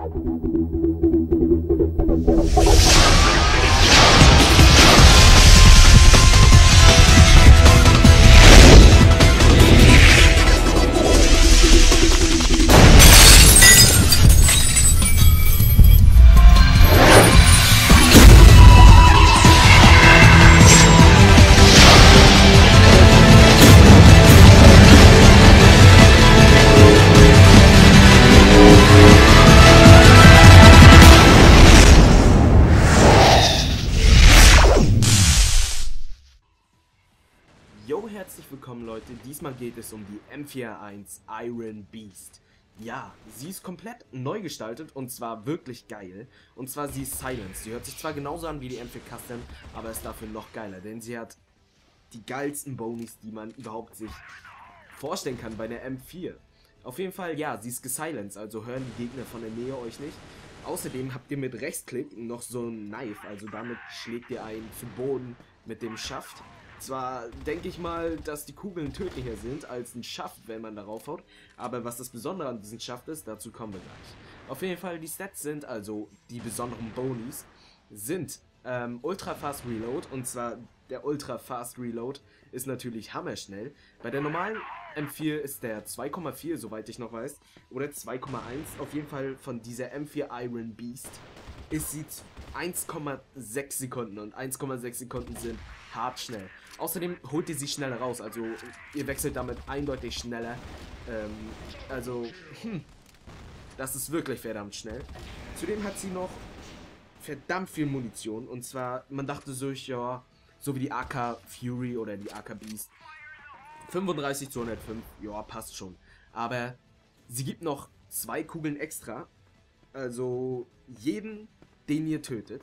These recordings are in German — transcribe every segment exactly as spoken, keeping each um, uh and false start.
Jo, herzlich willkommen Leute, diesmal geht es um die M vier eins Iron Beast. Ja, sie ist komplett neu gestaltet und zwar wirklich geil. Und zwar sie ist Silence. Sie hört sich zwar genauso an wie die M vier Custom, aber ist dafür noch geiler, denn sie hat die geilsten Bonis, die man überhaupt sich vorstellen kann bei der M vier. Auf jeden Fall, ja, sie ist gesilenced, also hören die Gegner von der Nähe euch nicht. Außerdem habt ihr mit Rechtsklick noch so ein Knife, also damit schlägt ihr einen für Boden mit dem Schaft. Zwar denke ich mal, dass die Kugeln tödlicher sind als ein Schaft, wenn man darauf haut, aber was das Besondere an diesem Schaft ist, dazu kommen wir gleich. Auf jeden Fall, die Stats sind, also die besonderen Bonis, sind ähm, Ultra Fast Reload, und zwar der Ultra Fast Reload ist natürlich hammerschnell. Bei der normalen M vier ist der zwei Komma vier, soweit ich noch weiß, oder zwei Komma eins, auf jeden Fall von dieser M vier Iron Beast ist sie eins Komma sechs Sekunden und eins Komma sechs Sekunden sind hart schnell. Außerdem holt ihr sie schneller raus, also ihr wechselt damit eindeutig schneller. Ähm, also, hm, das ist wirklich verdammt schnell. Zudem hat sie noch verdammt viel Munition, und zwar, man dachte so, ja, so wie die A K Fury oder die A K Beast. fünfunddreißig zu hundertfünf, ja, passt schon. Aber sie gibt noch zwei Kugeln extra, also jeden, den ihr tötet,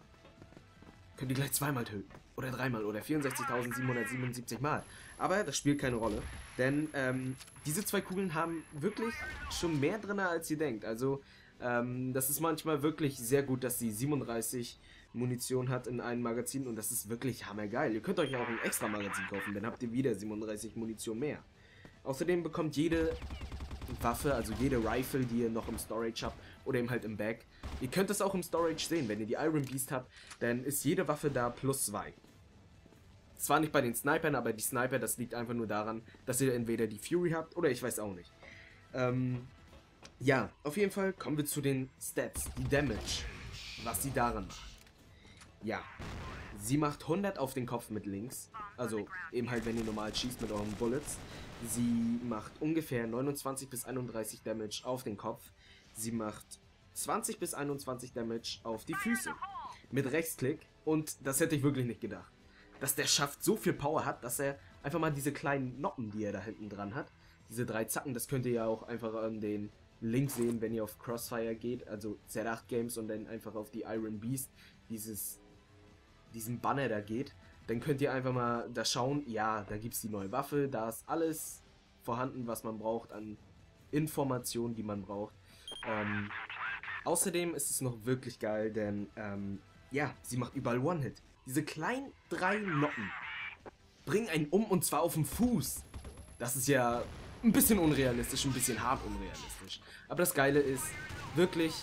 könnt ihr gleich zweimal töten. Oder dreimal oder vierundsechzigtausendsiebenhundertsiebenundsiebzig Mal. Aber das spielt keine Rolle. Denn ähm, diese zwei Kugeln haben wirklich schon mehr drin, als ihr denkt. Also ähm, das ist manchmal wirklich sehr gut, dass sie siebenunddreißig Munition hat in einem Magazin. Und das ist wirklich hammergeil. Ihr könnt euch auch ein extra Magazin kaufen. Dann habt ihr wieder siebenunddreißig Munition mehr. Außerdem bekommt jede Waffe, also jede Rifle, die ihr noch im Storage habt oder eben halt im Bag. Ihr könnt es auch im Storage sehen, wenn ihr die Iron Beast habt, dann ist jede Waffe da plus zwei. Zwar nicht bei den Snipern, aber die Sniper, das liegt einfach nur daran, dass ihr entweder die Fury habt oder ich weiß auch nicht. Ähm, ja, auf jeden Fall kommen wir zu den Stats, die Damage, was sie daran macht. Ja, sie macht hundert auf den Kopf mit links, also eben halt, wenn ihr normal schießt mit euren Bullets. Sie macht ungefähr neunundzwanzig bis einunddreißig Damage auf den Kopf. Sie macht zwanzig bis einundzwanzig Damage auf die Füße. Mit Rechtsklick. Und das hätte ich wirklich nicht gedacht. Dass der Schaft so viel Power hat, dass er einfach mal diese kleinen Noppen, die er da hinten dran hat, diese drei Zacken, das könnt ihr ja auch einfach an den Link sehen, wenn ihr auf Crossfire geht, also Z acht Games, und dann einfach auf die Iron Beast, dieses, diesen Banner da geht. Dann könnt ihr einfach mal da schauen, ja, da gibt es die neue Waffe, da ist alles vorhanden, was man braucht an Informationen, die man braucht. Ähm, außerdem ist es noch wirklich geil, denn, ähm, ja, sie macht überall One-Hit. Diese kleinen drei Noppen bringen einen um, und zwar auf dem Fuß. Das ist ja ein bisschen unrealistisch, ein bisschen hart unrealistisch. Aber das Geile ist, wirklich,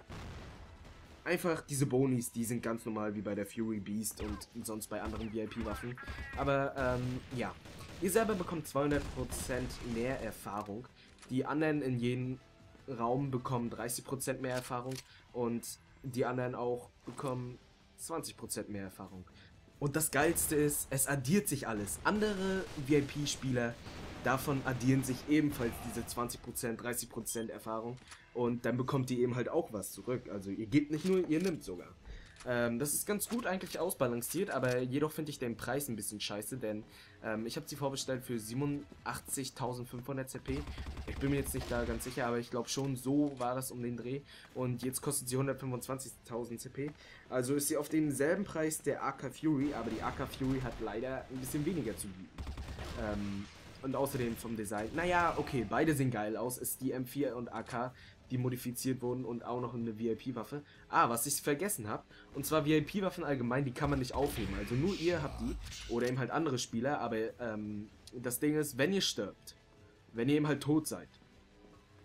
einfach diese Bonis, die sind ganz normal wie bei der Fury Beast und sonst bei anderen V I P-Waffen. Aber, ähm, ja. Ihr selber bekommt zweihundert Prozent mehr Erfahrung. Die anderen in jedem Raum bekommen dreißig Prozent mehr Erfahrung. Und die anderen auch bekommen zwanzig Prozent mehr Erfahrung. Und das Geilste ist, es addiert sich alles. Andere V I P-Spieler, davon addieren sich ebenfalls diese zwanzig Prozent, dreißig Prozent Erfahrung. Und dann bekommt ihr eben halt auch was zurück. Also ihr gebt nicht nur, ihr nimmt sogar. Ähm, das ist ganz gut eigentlich ausbalanciert, aber jedoch finde ich den Preis ein bisschen scheiße, denn ähm, ich habe sie vorbestellt für siebenundachtzigtausendfünfhundert C P. Ich bin mir jetzt nicht da ganz sicher, aber ich glaube schon, so war das um den Dreh. Und jetzt kostet sie hundertfünfundzwanzigtausend C P. Also ist sie auf demselben Preis der A K Fury, aber die A K Fury hat leider ein bisschen weniger zu bieten. Ähm, und außerdem vom Design, naja, okay, beide sehen geil aus, ist die M vier und A K, die modifiziert wurden, und auch noch eine V I P-Waffe. Ah, was ich vergessen habe, und zwar V I P-Waffen allgemein, die kann man nicht aufheben, also nur ihr habt die, oder eben halt andere Spieler, aber ähm, das Ding ist, wenn ihr stirbt, wenn ihr eben halt tot seid,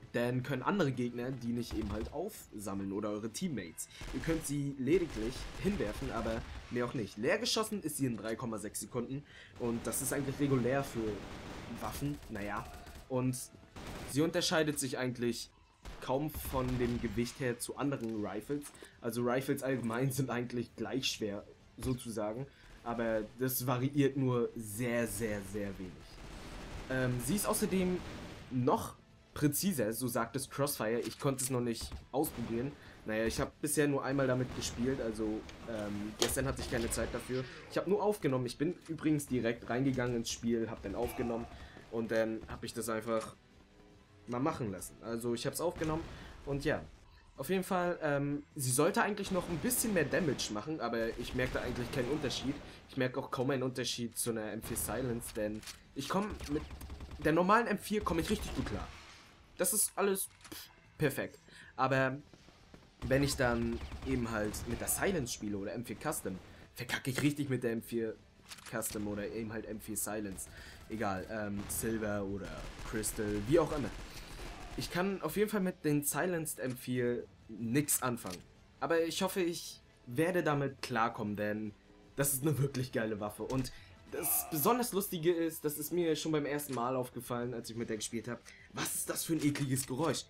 Denn können andere Gegner die nicht eben halt aufsammeln oder eure Teammates. Ihr könnt sie lediglich hinwerfen, aber mehr auch nicht. Leer geschossen ist sie in drei Komma sechs Sekunden und das ist eigentlich regulär für Waffen, naja. Und sie unterscheidet sich eigentlich kaum von dem Gewicht her zu anderen Rifles. Also Rifles allgemein sind eigentlich gleich schwer, sozusagen. Aber das variiert nur sehr, sehr, sehr wenig. Ähm, sie ist außerdem noch präziser, so sagt es Crossfire. Ich konnte es noch nicht ausprobieren. Naja, ich habe bisher nur einmal damit gespielt, also ähm, gestern hatte ich keine Zeit dafür. Ich habe nur aufgenommen. Ich bin übrigens direkt reingegangen ins Spiel, habe dann aufgenommen und dann habe ich das einfach mal machen lassen. Also ich habe es aufgenommen und ja. Auf jeden Fall, ähm, sie sollte eigentlich noch ein bisschen mehr Damage machen, aber ich merke da eigentlich keinen Unterschied. Ich merke auch kaum einen Unterschied zu einer M vier Silence, denn ich komme mit der normalen M vier komme ich richtig gut klar. Das ist alles pff, perfekt. Aber wenn ich dann eben halt mit der Silence spiele oder M vier Custom, verkacke ich richtig mit der M vier Custom oder eben halt M vier Silence. Egal, ähm, Silver oder Crystal, wie auch immer. Ich kann auf jeden Fall mit den Silenced M vier nix anfangen. Aber ich hoffe, ich werde damit klarkommen, denn das ist eine wirklich geile Waffe. Und das besonders Lustige ist, das ist mir schon beim ersten Mal aufgefallen, als ich mit der gespielt habe. Was ist das für ein ekliges Geräusch?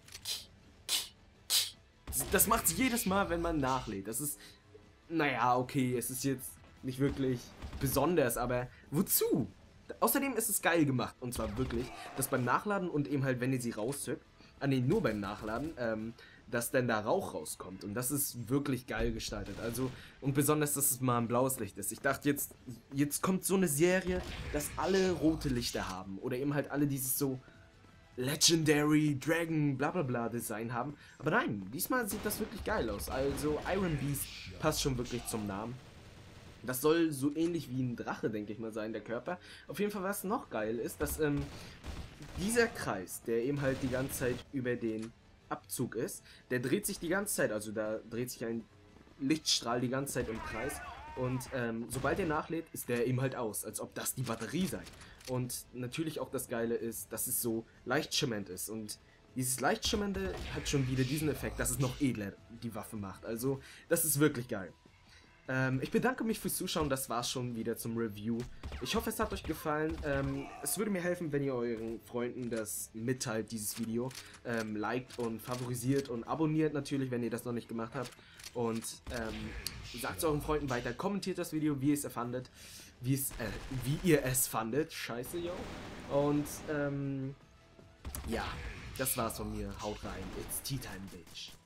Das macht sie jedes Mal, wenn man nachlädt. Das ist, naja, okay, es ist jetzt nicht wirklich besonders, aber wozu? Außerdem ist es geil gemacht, und zwar wirklich, dass beim Nachladen und eben halt, wenn ihr sie rauszückt, ah ne, nur beim Nachladen, ähm, dass dann da Rauch rauskommt. Und das ist wirklich geil gestaltet. Also, und besonders, dass es mal ein blaues Licht ist. Ich dachte jetzt, jetzt kommt so eine Serie, dass alle rote Lichter haben. Oder eben halt alle dieses so Legendary Dragon blablabla Design haben. Aber nein, diesmal sieht das wirklich geil aus. Also, Iron Beast passt schon wirklich zum Namen. Das soll so ähnlich wie ein Drache, denke ich mal, sein, der Körper. Auf jeden Fall, was noch geil ist, dass ähm, dieser Kreis, der eben halt die ganze Zeit über den Abzug ist, der dreht sich die ganze Zeit, also da dreht sich ein Lichtstrahl die ganze Zeit im Kreis und ähm, sobald er nachlädt, ist der eben halt aus, als ob das die Batterie sei. Und natürlich auch das Geile ist, dass es so leicht schimmernd ist und dieses leicht schimmernde hat schon wieder diesen Effekt, dass es noch edler die Waffe macht. Also das ist wirklich geil. Ähm, ich bedanke mich fürs Zuschauen, das war's schon wieder zum Review. Ich hoffe, es hat euch gefallen. Ähm, es würde mir helfen, wenn ihr euren Freunden das mitteilt, dieses Video. Ähm, liked und favorisiert und abonniert natürlich, wenn ihr das noch nicht gemacht habt. Und ähm, sagt es euren Freunden weiter, kommentiert das Video, wie ihr es fandet. Wie, es, äh, wie ihr es fandet. Scheiße, yo. Und ähm, ja, das war's von mir. Haut rein. It's Tea Time, Bitch.